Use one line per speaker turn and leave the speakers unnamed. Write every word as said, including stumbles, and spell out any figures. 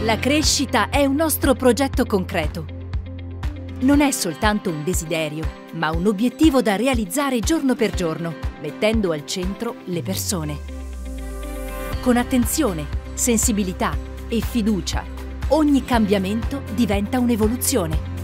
La crescita è un nostro progetto concreto. Non è soltanto un desiderio, ma un obiettivo da realizzare giorno per giorno, mettendo al centro le persone. Con attenzione, sensibilità e fiducia, ogni cambiamento diventa un'evoluzione.